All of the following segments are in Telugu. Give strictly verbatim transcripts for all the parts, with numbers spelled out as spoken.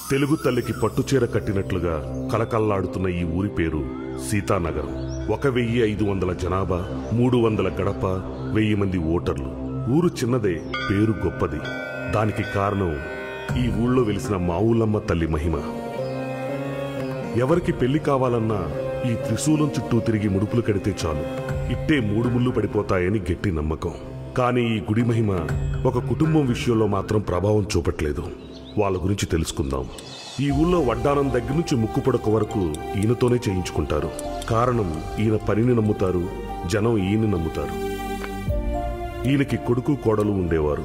తెలుగు తల్లికి పట్టుచీర కట్టినట్లుగా కలకల్లాడుతున్న ఈ ఊరి పేరు సీతానగరం. ఒక వెయ్యి ఐదు వందల జనాభా, మూడు వందల గడప, వెయ్యి మంది ఓటర్లు. ఊరు చిన్నదే, పేరు గొప్పది. దానికి కారణం ఈ ఊళ్ళో వెలిసిన మావులమ్మ తల్లి మహిమ. ఎవరికి పెళ్లి కావాలన్నా ఈ త్రిశూలం చుట్టూ తిరిగి ముడుపులు కడితే చాలు, ఇట్టే మూడు ముళ్ళు పడిపోతాయని గట్టి నమ్మకం. కానీ ఈ గుడి మహిమ ఒక కుటుంబం విషయంలో మాత్రం ప్రభావం చూపట్లేదు. వాళ్ళ గురించి తెలుసుకుందాం. ఈ ఊళ్ళో వడ్డానం దగ్గర నుంచి ముక్కు పొడక వరకు ఈయనతోనే చేయించుకుంటారు. కారణం, ఈయన పనిని నమ్ముతారు, జనం ఈయన నమ్ముతారు. ఈయనకి కొడుకు కోడలు ఉండేవారు.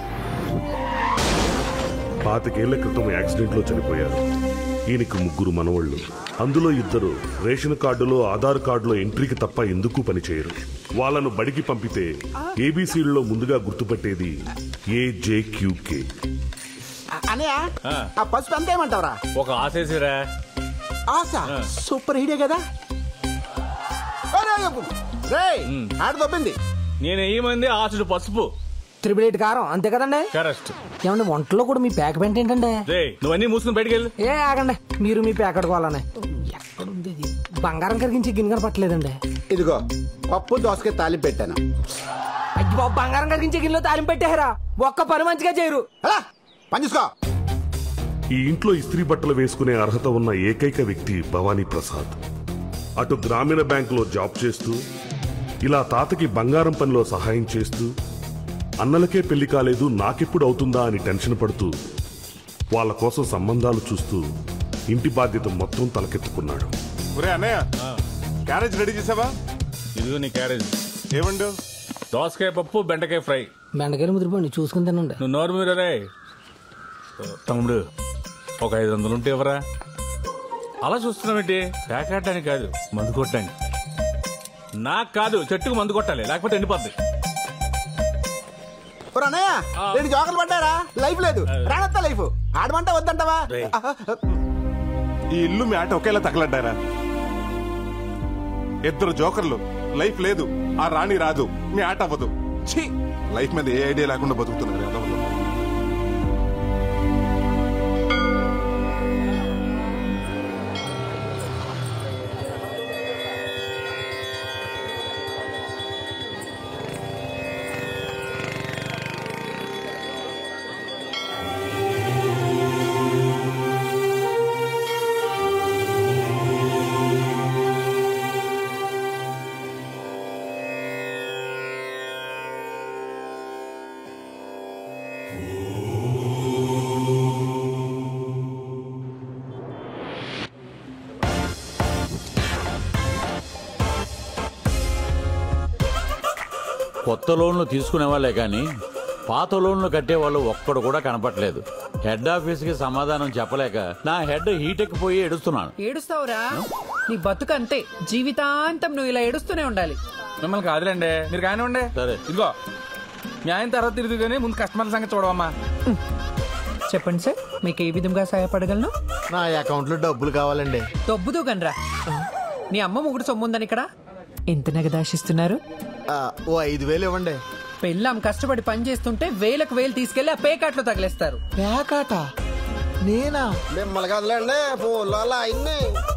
పాతికేళ్ల క్రితం యాక్సిడెంట్లో చనిపోయారు. ఈయనకి ముగ్గురు మనవళ్లు. అందులో ఇద్దరు రేషన్ కార్డులో, ఆధార్ కార్డులో ఎంట్రీకి తప్ప ఎందుకు పనిచేయరు. వాళ్ళను బడికి పంపితే ఏబీసీలో ముందుగా గుర్తుపట్టేది ఏజేక్యూకే. పసుపు ఎంత ఏమంటావరా? ఒక ఆశేసిరా. ఆశ సూపర్ హీడే కదా. ఆడ దొబ్బింది. నేను ఏమంది ఆశుడు పసుపు త్రిబుల్ ఎయిట్ కారం అంతే కదండి. కరెక్ట్. ఏమండి వంటలో కూడా మీ ప్యాక్ పెంట ఏంటండి? నువ్వన్నీ మూసుకుని బయటకు వెళ్ళి. ఏ ఆగండి, మీరు మీ ప్యాక్ అడుకోవాలని. ఎక్కడుంది బంగారం కరిగించి గిన్నె పట్టలేదండి. ఇదిగో పప్పు దోసకాయ తాలింపు పెట్టాను. అయ్యి బాబు, బంగారం కరిగించే గిన్నెలో తాలింపు పెట్టారా? ఒక్క పని మంచిగా చేయరు. పని చూసుకో. ఈ ఇంట్లో ఇస్త్రీ బట్టలు వేసుకునే అర్హత ఉన్న ఏకైక వ్యక్తి భవానీ ప్రసాద్. అటు గ్రామీణ బ్యాంకులో జాబ్ చేస్తూ, ఇలా తాతకి బంగారం పనిలో సహాయం చేస్తూ, అన్నలకే పెళ్లి కాలేదు నాకెప్పుడు అవుతుందా అని టెన్షన్ పడుతూ, వాళ్ళ కోసం సంబంధాలు చూస్తూ ఇంటి బాధ్యత మొత్తం తలకెత్తుకున్నాడు. అన్నయ్య, క్యారేజ్ రెడీ చేసావా? ఇదిగో నీ క్యారేజ్. ఏమండు? దోసకాయ పప్పు, బెండకాయ ఫ్రై. బెండకాయలు ముదిరిపోండి, చూసుకుని తినండి. నువ్వు నోరు మీద రే తమ్ముడు. ఒక ఐదు వందలు ఉంటే ఎవరా? అలా చూస్తున్నావేంటి? ప్యాకెట్టానికి కాదు, మందు కొట్టడానికి. నాకు కాదు, చెట్టుకు మందు కొట్టాలి, లేకపోతే ఎండిపోద్ది. అన్నయ్య, రెండు జోకలు పడ్డారా? లైఫ్ లేదు, రానత్తా లైఫ్. ఆడమంట వద్దంటావా? ఈ ఇల్లు మీ ఆట ఒకేలా తగలడ్డారా? ఇద్దరు జోకర్లు, లైఫ్ లేదు, ఆ రాణి రాదు, మీ ఆట అవ్వదు. ఛీ, లైఫ్ మీద ఏ ఐడియా లేకుండా బతుకుతున్నారు. కొత్త లోన్లు తీసుకునే వాళ్ళే కానీ పాత లోన్లు కట్టేవాళ్ళు ఒక్కడు కూడా కనపట్లేదు. హెడ్ ఆఫీస్ కి సమాధానం చెప్పలేక నా హెడ్ హీట్ ఎక్కిపోయి ఏడుస్తున్నాను. ఏడుస్తావురా? నీ బతుకు అంతే, జీవితాంతం నువ్వు ఇలా ఏడుస్తూనే ఉండాలి. మిమ్మల్ని కాదులేండి, మీరు కానివ్వండి. సరే, ఇదిగో మీ ఆయన తర్వాత తిరిగి కానీ ముందు కస్టమర్ల సంగతి చూడవమ్మా. చెప్పండి సార్, మీకు ఏ విధంగా సహాయపడగలను? నా అకౌంట్ లో డబ్బులు కావాలండి. దొబ్బుదు గనరా. నీ అమ్మ ముగ్గురు సొమ్ముందని ఇక్కడ ఎంత నగదాశిస్తున్నారు? ఓ ఐదు వేలు ఇవ్వండి. పెళ్ళాం కష్టపడి పని చేస్తుంటే వేలకు వేలు తీసుకెళ్లి ఆ పేకాట్లో తగిలేస్తారు. పేకాట? నేనా? మిమ్మల్ని కదలండి, ఫోన్లో అలా అయింది.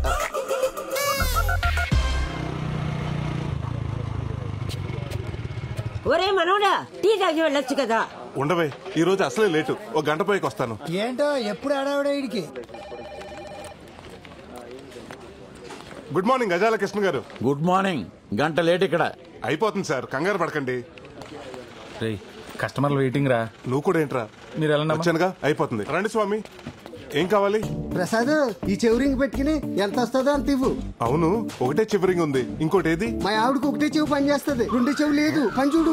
ఒరే మనోడా, టీ తాగి వెళ్ళొచ్చు కదా. ఉండవే, ఈ రోజు అసలే లేటు, ఒక గంట పోయికి వస్తాను. ఏంటో ఎప్పుడు ఆడావిడ ఇడికి. గుడ్ మార్నింగ్ గజాల కృష్ణ గారు. Good morning. గంట లేట్ ఇక్కడ. అయిపోతుంది సార్, కంగారు పడకండి. కస్టమర్లు వెయిటింగ్ రా. నువ్వు కూడా ఏంట్రా? మీరు ఎలా వచ్చానుగా, అయిపోతుంది. రండి స్వామి, ఏం కావాలి? ప్రసాద్, ఈ చెవురింగ్ పెట్టుకుని ఎంత వస్తుందో అంత ఇవ్వు. అవును, ఒకటే చెవిరింగ్ ఉంది, ఇంకోటి ఏది? మా ఆవిడకి ఒకటే చెవు పని చేస్తుంది, రెండు చెవు లేదు. పని చూడు.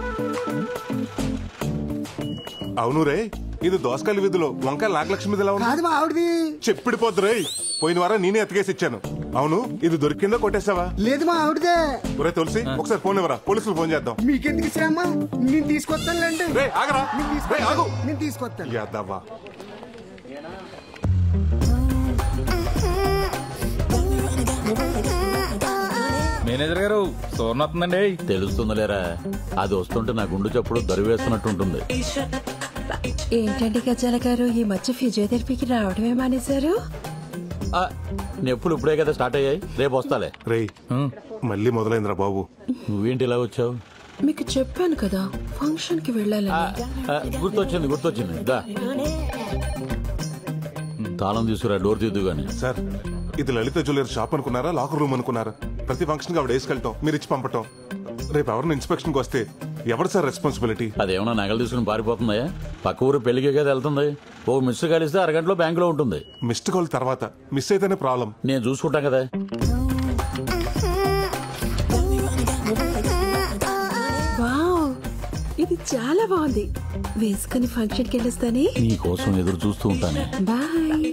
అవును రే, ఇది దోసకాయల వీధిలో వంకాయల నాగలక్ష్మి మీద కాదు, మా ఆవిడది. చెప్పిడిపోద్దు రే, పోయిన వారం నేనే ఎత్తుకేసి ఇచ్చాను. అవును, ఇది దొరికిందో కొట్టేసావా? లేదు, మా ఆవిడదే. ఒరే తులసి, ఒకసారి ఫోన్ ఇవ్వరా, పోలీసులు ఫోన్ చేద్దాం. మీకెందుకు శ్రమ, నేను తీసుకొస్తానులేండి. రే ఆగరా, ఆగు. నేను తీసుకొస్తాను. యాదవ్వా. మేనేజర్ గారు, సోర్ణ వస్తుందండి. తెలుస్తుందిలేరా, అది వస్తుంటే నా గుండు చప్పుడు దరివేస్తున్నట్టుంటుంది. ఏంటండి గజాల గారు ఈ మధ్య ఫిజియోథెరపీకి రావడమే మానేశారు? నొప్పులు ఇప్పుడే కదా స్టార్ట్ అయ్యాయి, రేపు వస్తాలే. రేయ్ మళ్ళీ మొదలైందిరా బాబు. నువ్వేంటి ఇలా వచ్చావు? మీకు చెప్పాను కదా ఫంక్షన్ కి వెళ్ళాలని. గుర్తొచ్చింది గుర్తొచ్చింది దా తాళం తీసుకురా, డోర్ తీద్దు గాని. సార్ ఇది లలిత జ్యువెలరీ షాప్ అనుకున్నారా, లాకర్ రూమ్ అనుకున్నారా? ప్రతి ఫంక్షన్ కి ఆవిడ వేసుకెళ్తాం, మీరు ఇచ్చి పంపటం. రేపు ఎవరిని ఇన్స్పెక్షన్ కి వస్తే ఎవరు సార్ రెస్పాన్సిబిలిటీ? అదేమన్నా నగలు తీసుకుని పారిపోతుందా? పక్క ఊరు పెళ్లికే కదా వెళ్తుంది. ఓ మిస్ కలిస్తే అరగంటలో బ్యాంకులో ఉంటుంది. మిస్డ్ కాల్ తర్వాత మిస్ అయితేనే ప్రాబ్లం. నేను చూసుకుంటా కదా. వావ్, ఇది చాలా బాగుంది. వేసుకుని ఫంక్షన్ కి వెళ్ళొస్తానే. నీ కోసం ఎదురు చూస్తూ ఉంటాను. బాయ్.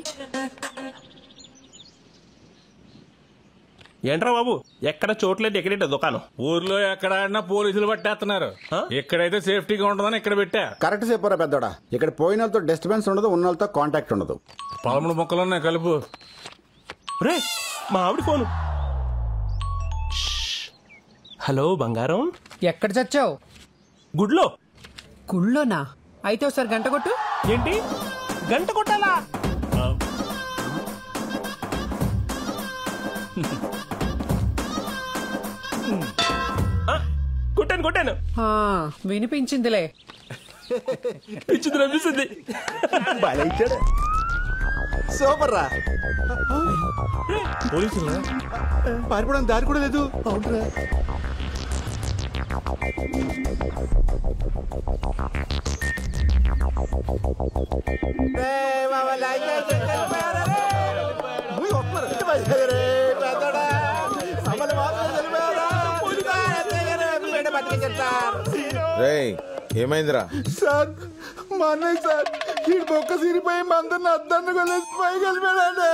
ఏంట్రా బాబు, ఎక్కడ చోట్లేదు ఎక్కడేట దుకాణం? ఊర్లో ఎక్కడ ఆడినా పోలీసులు పట్టేస్తున్నారు. ఎక్కడైతే సేఫ్టీగా ఉంటుందని ఇక్కడ పెట్టా. కరెక్ట్ చెప్పారా పెద్దోడా. ఇక్కడ పోయిన వాళ్ళతో డిస్టర్బెన్స్ ఉండదు, ఉన్న వాళ్ళతో కాంటాక్ట్ ఉండదు. పదమూడు మొక్కలున్నాయి కలుపు. రే మా ఆవిడ ఫోను. హలో బంగారం, ఎక్కడ చచ్చావు? గుడ్లో. గుళ్ళోనా? అయితే ఒకసారి గంట కొట్టు. ఏంటి గంట కొట్టాలా? కొట్టాను కొట్టాను. వినిపించిందిలే. పిచ్చింది రప్పిస్తుంది. సూపర్ రా. పోలీసులా? పారిపోవడం దారి కూడా లేదు. అవునరా. రేయ్ ఏమైందిరా? సార్ మా అన్నయ్య సార్ ఈ బొక్క సిరిపోయి మందరిని అద్దాన్ని కొలేసి పైకి వెళ్ళిపోయాడు.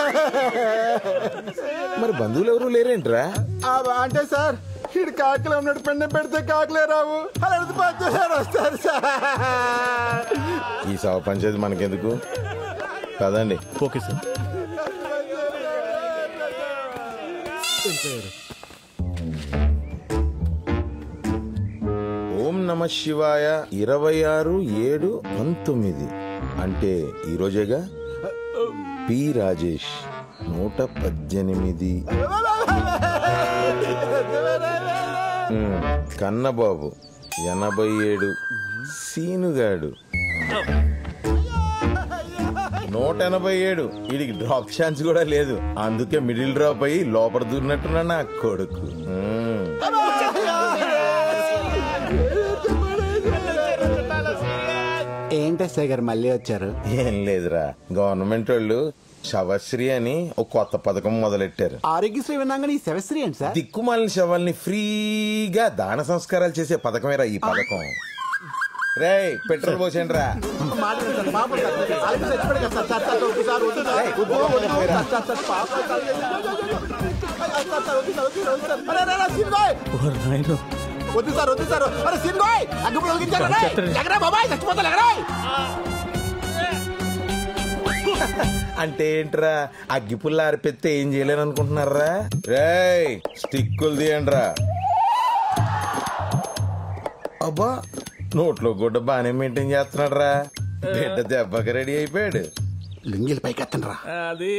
మరి బంధువులు ఎవరు లేరేంట్రా? అంటే సార్ ఈడు కాకలే ఉన్నాడు, పెండ పెడితే కాకలే రావు, అలాంటి పంచారు వస్తారు సార్. ఈ సవ పంచేది మనకెందుకు కదండి. Okay sir. ఓం నమ శివాయ ఇరవై ఆరు ఏడు పంతొమ్మిది అంటే ఈరోజేగా. పి రాజేష్ నూట పద్దెనిమిది. కన్నబాబు ఎనభై ఏడు. సీనుగాడు నూట ఎనభై ఏడు. వీడికి డ్రాప్ ఛాన్స్ కూడా లేదు, అందుకే మిడిల్ డ్రాప్ అయ్యి లోపల దూరినట్టున్నా నా కొడుకు. ఏంటి సార్ మళ్ళీ వచ్చారు? ఏం లేదురా, గవర్నమెంట్ వాళ్ళు శవశ్రీ అని ఒక కొత్త పథకం మొదలెట్టారు. ఆరోగ్యశ్రీ విన్నాగా ఈ శవశ్రీ ఏంటి సార్? దిక్కుమాలిన శవాల్ని ఫ్రీగా దాన సంస్కారాలు చేసే పథకమేరా ఈ పథకం. రే పెట్రోల్ పోసేయండి రా. వద్దు సార్ వద్దు సార్. అంటే ఏంట్రా, అగ్గిపుల్ల ఆరిపెత్తే ఏం చేయలేను అనుకుంటున్నారా? రేయ్ స్టిక్కులు తీయండి రా. అబ్బా నోట్లో గుడ్డ బానే మెయింటైన్ చేస్తున్నాడు రా. బిడ్డ దెబ్బకి రెడీ అయిపోయాడు. లింగిల్ పైకి ఎత్తండి రా. అది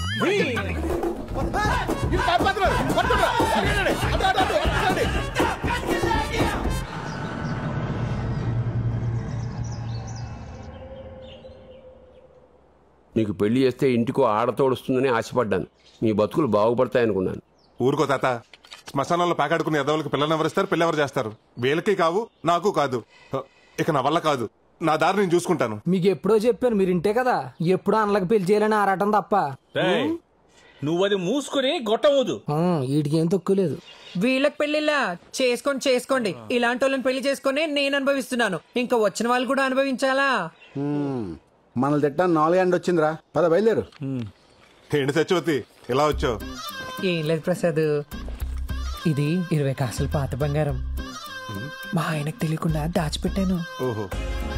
నీకు పెళ్లి చేస్తే ఇంటికో ఆడతోడుస్తుందని ఆశపడ్డాను. మీ బతుకులు బాగుపడతాయనుకున్నాను. ఊరుకో తాత, శ్మశానంలో ప్యాకాడుకుని ఎదవలకి పిల్లలు ఎవరిస్తారు, పిల్ల ఎవరు చేస్తారు? వీళ్ళకి కావు, నాకు కాదు. ఇక నా వల్ల కాదు, నా దారి నేను చూసుకుంటాను. మీకు ఎప్పుడో చెప్పాను, మీరు ఇంటే కదా. ఎప్పుడో అన్నలకు పెళ్లి చేయాలని ఆరాటం తప్ప. నువ్వు అది మూసుకుని గొట్టవద్దు. వీటికి ఏం తక్కువలేదు. వీళ్ళకి పెళ్లిలా చేసుకొని చేసుకోండి. ఇలాంటి వాళ్ళని పెళ్లి చేసుకుని నేను అనుభవిస్తున్నాను, ఇంకా వచ్చిన వాళ్ళు కూడా అనుభవించాలా? మనల్ని తిట్టా నాలుగు ఎండ వచ్చిందిరా. పద బయలుదేరు. ఏంటి సత్యవతి ఇలా వచ్చావు? ఏం లేదు ప్రసాద్, ఇది ఇరవై కాసులు పాత బంగారం మా ఆయనకు తెలియకుండా దాచిపెట్టాను. ఓహో.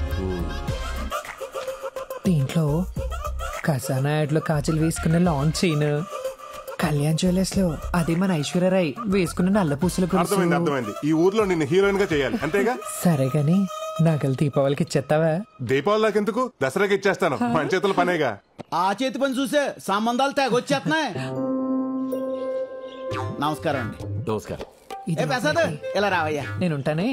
దీంట్లో ఖజానా యాడ్లో కాజులు వేసుకున్న లాంగ్ చైన్, కళ్యాణ్ జ్యువెలర్స్ లో అదే మన ఐశ్వర్యరాయ్ వేసుకున్న నల్ల పూసల. అర్థమైంది అర్థమైంది. ఈ ఊర్లో నిన్ను హీరోయిన్ గా చేయాలి అంతేగా? సరే గాని నాకల్ దీపావళికి ఇచ్చేస్తావా? దీపావళి దాకెందుకు, దసరాకి ఇచ్చేస్తాను. మన చేతుల పనేగా. ఆ చేతి పని చూసే సంబంధాలు తెగొచ్చేస్తున్నాయి. నమస్కారం అండి. నమస్కారం. ఏ ప్రసాద్ ఇలా రావయ్యా. నేనుంటానే.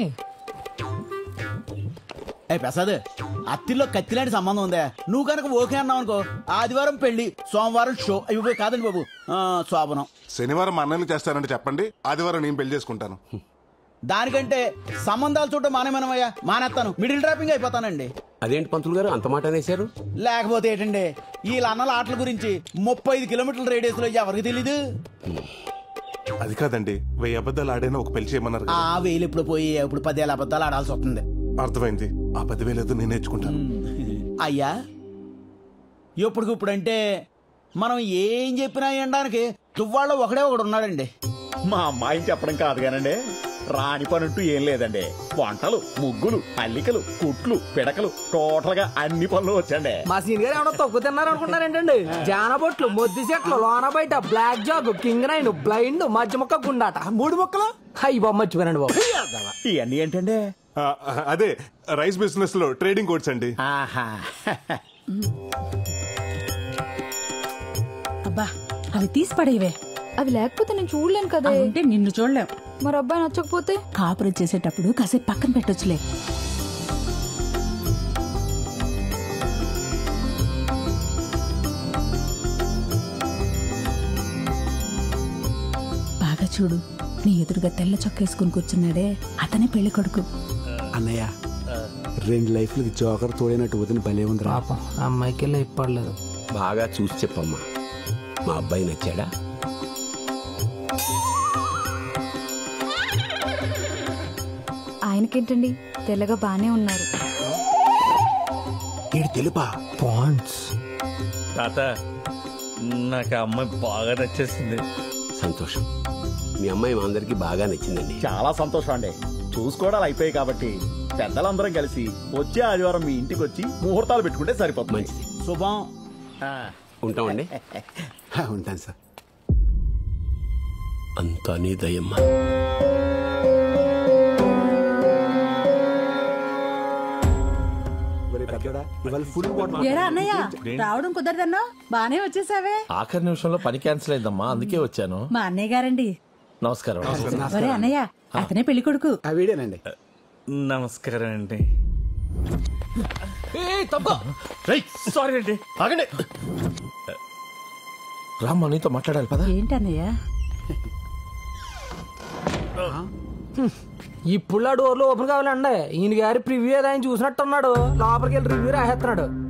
ఏ ప్రసాద్, అత్తిలో కత్తిలాంటి సంబంధం ఉందా? నువ్వు కనుక ఓకే అన్నావు అనుకో, ఆదివారం పెళ్లి, సోమవారం షో. అవి కాదండి బాబు, శోభనం. శనివారం మా అన్నయ్యని చేస్తానంటే చెప్పండి, ఆదివారం నేను పెళ్లి చేసుకుంటాను. దానికంటే సంబంధాలు చూడటం మానేమనమయ్యా, మానేస్తాను. మిడిల్ డ్రాపింగ్ అయిపోతానండి. అదేంటి పంతులు గారు అంత మాట అనేశారు? లేకపోతే ఏంటండి, వీళ్ళ అన్నల ఆటల గురించి ముప్పై ఐదు కిలోమీటర్ల రేడియస్ లో ఎవరికి తెలీదు. అది కాదండి, వెయ్యి అబద్ధాలు ఆడైనా ఒక పెళ్లి చేయమన్నారు. ఆ వేలు ఇప్పుడు పోయి ఇప్పుడు పదేళ్ళ అబద్ధాలు ఆడాల్సి వస్తుంది. అర్థమైంది. ఆ పదివేలు ఏదో నేను నేర్చుకుంటాను. అయ్యా ఇప్పుడుకిప్పుడంటే మనం ఏం చెప్పినా వినడానికి తువ్వాళ్ళలో ఒకడే ఒకడు ఉన్నాడండి. మా అమ్మాయిని చెప్పడం కాదు కానండి, రాని పనంటూ ఏం లేదండి. వంటలు, ముగ్గులు, అల్లికలు, కుట్లు, పిడకలు, టోటల్ గా అన్ని పనులు వచ్చండి. మా సీన్ గారు ఏమన్నా తక్కువ తిన్నారు అనుకుంటారేంటండి? జానబొట్లు, మొద్దు చెట్లు, లోన బయట, black jack, king nine, blind, మధ్య మొక్క, గుండాట, మూడు మొక్కలు. అయ్యి బాబు మర్చిపోయానండి బాబు. ఇవన్నీ ఏంటండి? అదే రైస్ బిజినెస్ లో ట్రేడింగ్ కోడ్స్ అండి. అబ్బా అవి తీసి పడేవే. అవి లేకపోతే నేను చూడలేను కదా. అంటే నిన్ను చూడలేం. మరి అబ్బాయి నచ్చకపోతే కాపురం చేసేటప్పుడు కాసేపు పక్కన పెట్టొచ్చులే. బాగా చూడు, నీ ఎదురుగా తెల్ల చొక్కేసుకుని కూర్చున్నాడే అతనే పెళ్లి కొడుకు. అన్నయ్య రెండు లైఫ్లకి జోకర్ తోడైనట్టు వదిన భలే ఉంది. పాపం అమ్మాయికి లైఫ్ పడలేదు. బాగా చూసి చెప్పమ్మా, మా అబ్బాయి నచ్చాడా? ఆయనకేంటండి, తెల్లగా బానే ఉన్నారు. తెలుపా పాండ్స్. తాత నాకు ఆ అమ్మాయి బాగా నచ్చేసింది. సంతోషం. మీ అమ్మాయి మా అందరికి బాగా నచ్చిందండి. చాలా సంతోషం అండి. చూసుకోవడాలు అయిపోయాయి కాబట్టి పెద్దలందరం కలిసి వచ్చే ఆదివారం మీ ఇంటికి వచ్చి ముహూర్తాలు పెట్టుకుంటే సరిపోతుంది. మంచిది. శుభం. ఉంటామండి. ఉంటాను సార్. అంతా నీ దయమ్మా. ఏరా అన్నయ్య, రావడం కుదరదన్నా బానే వచ్చేసావే. ఆఖరి నిమిషంలో పని క్యాన్సిల్ అయిందమ్మా, అందుకే వచ్చాను. మా అన్నయ్య గారండి. నమస్కారం. ఒరే అన్నయ్య, అతనే పెళ్లి కొడుకు. వీడేనండి. నమస్కారం అండి. సారీ అండి, ఆగండి. రామ్మా నీతో మాట్లాడాలి పద. ఏంటన్నయ్య? ఇప్పుడు డోర్లు ఓపెన్ కావాలండి. ఈయన గారి ప్రివ్యూ ఏదో ఆయన చూసినట్టున్నాడు. లోపలికి వెళ్ళి రివ్యూ రాసేస్తున్నాడు.